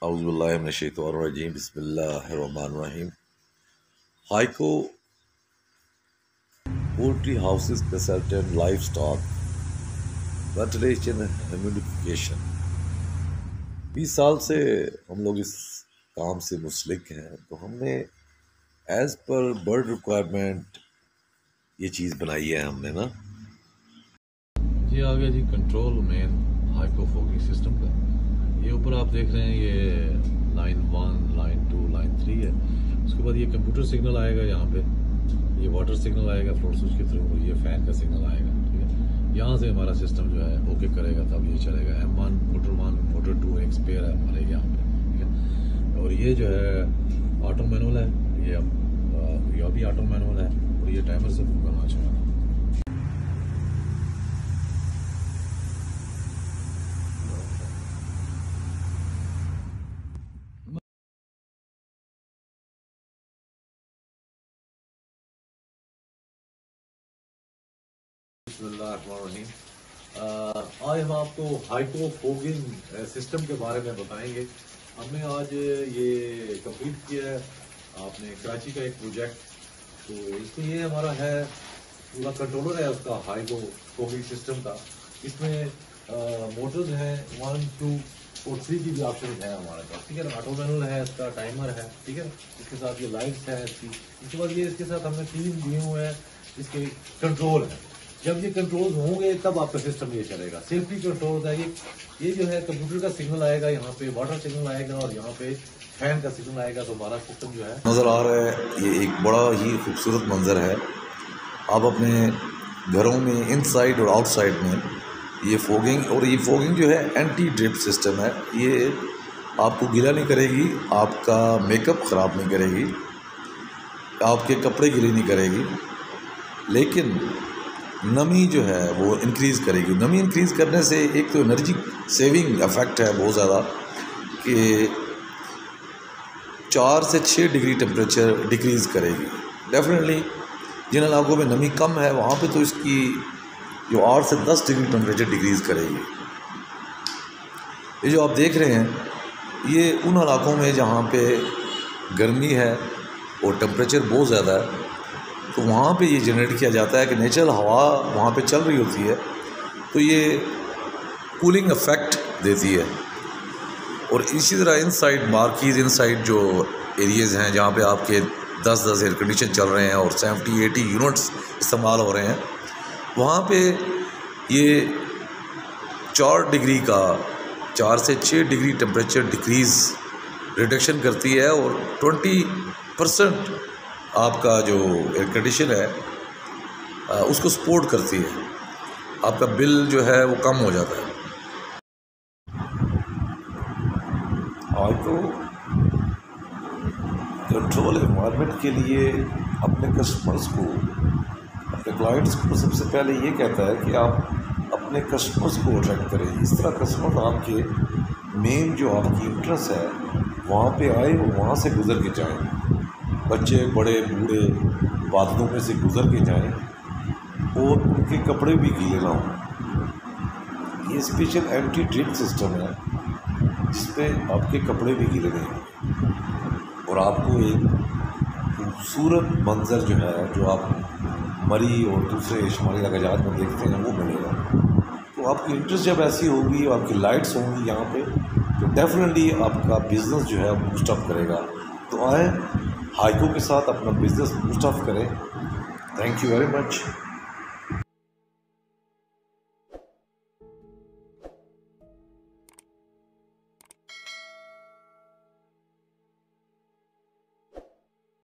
औज़ुबिल्लाहि मिनश्शैतानिर्रजीम बिस्मिल्लाहिर्रहमानिर्रहीम। हाइको poultry houses consultant livestock ventilation humidification. 20 साल से हम लोग इस काम से मुंसलिक हैं, तो हमने एज़ पर बर्ड रिक्वायरमेंट ये चीज़ बनाई है हमने ना। ये आ गया जी कंट्रोल मेन हाइकोफोगिंग सिस्टम का। ये ऊपर आप देख रहे हैं, ये लाइन 1, लाइन 2, लाइन 3 है। उसके बाद ये कंप्यूटर सिग्नल आएगा, यहाँ पे ये वाटर सिग्नल आएगा फ्लोट स्विच के थ्रू, ये फैन का सिग्नल आएगा। ठीक है, यहाँ से हमारा सिस्टम जो है ओके करेगा, तब ये चलेगा। M1 मोटर 2 एक स्पेयर है हमारे यहाँ पे। ठीक है, और ये जो है ऑटो मैनुअल है, ये भी ऑटो मैनुअल है, और ये टाइमर से बनाना चाहिए। आज हम आपको हाइकोफोगिंग सिस्टम के बारे में बताएंगे। हमने आज ये कंप्लीट किया है आपने कराची का एक प्रोजेक्ट। तो इसमें ये हमारा है पूरा कंट्रोलर है उसका हाइकोफोगिंग सिस्टम का। इसमें मोटर्स हैं 1, 2 और 3 की भी ऑप्शन है हमारे पास। ठीक है ना, ऑटो मैनुअल है, इसका टाइमर है। ठीक है, इसके साथ ये लाइट्स है इसकी। इसके बाद ये इसके साथ हमने 3 दिए हुए हैं, इसके कंट्रोल है। जब ये कंट्रोल होंगे तब आपका सिस्टम ये चलेगा। सेफ्टी कंट्रोल है ये जो है कंप्यूटर का सिग्नल आएगा, यहाँ पे वाटर सिग्नल आएगा और यहाँ पे फैन का सिग्नल आएगा। तो हमारा सिस्टम जो है नज़र आ रहा है, ये एक बड़ा ही खूबसूरत मंजर है। आप अपने घरों में इनसाइड और आउटसाइड में ये फोगिंग, और ये फोगिंग जो है एंटी ड्रिप सिस्टम है। ये आपको गीला नहीं करेगी, आपका मेकअप ख़राब नहीं करेगी, आपके कपड़े गीले नहीं करेगी, लेकिन नमी जो है वो इंक्रीज़ करेगी। नमी इंक्रीज़ करने से एक तो एनर्जी सेविंग इफ़ेक्ट है बहुत ज़्यादा, कि 4 से 6 डिग्री टेम्परेचर डिक्रीज़ करेगी। डेफिनेटली जिन इलाकों में नमी कम है वहाँ पे तो इसकी जो 8 से 10 डिग्री टेम्परेचर डिक्रीज़ करेगी। ये जो आप देख रहे हैं, ये उन इलाकों में जहाँ पे गर्मी है और टेम्परेचर बहुत ज़्यादा है, तो वहाँ पे ये जनरेट किया जाता है कि नेचुरल हवा वहाँ पे चल रही होती है, तो ये कूलिंग इफ़ेक्ट देती है। और इसी तरह इनसाइड मार्कीज़, इनसाइड जो एरियाज़ हैं जहाँ पे आपके 10-10 एयर कंडीशन चल रहे हैं और 70-80 यूनिट्स इस्तेमाल हो रहे हैं, वहाँ पे ये 4 डिग्री का 4 से 6 डिग्री टेम्परेचर डिक्रीज़ रिडक्शन करती है, और 20% आपका जो एयर कंडीशन है उसको सपोर्ट करती है। आपका बिल जो है वो कम हो जाता है। आज तो कंट्रोल एनवायरनमेंट के लिए अपने कस्टमर्स को, अपने क्लाइंट्स को सबसे पहले ये कहता है कि आप अपने कस्टमर्स को अट्रैक्ट करें। इस तरह कस्टमर आपके मेन जो आपकी इंटरेस्ट है वहाँ पे आए और वहाँ से गुज़र के जाएं। बच्चे, बड़े, बूढ़े बादलों में से गुज़र के जाएं और उनके कपड़े भी गीले ना हों। ये स्पेशल एंटी ड्रिप सिस्टम है जिसपे आपके कपड़े भी गीले नहीं होंगे, और आपको एक खूबसूरत मंज़र जो है, जो आप मरी और दूसरे शुमारी लगाजात में देखते हैं, वो मिलेगा। तो आपकी इंटरेस्ट जब ऐसी होगी, आपकी लाइट्स होंगी यहाँ पे, तो डेफिनेटली आपका बिज़नेस जो है बूस्ट अप करेगा। तो आए हाइको के साथ अपना बिज़नेस बूस्ट अप करें। Thank you very much.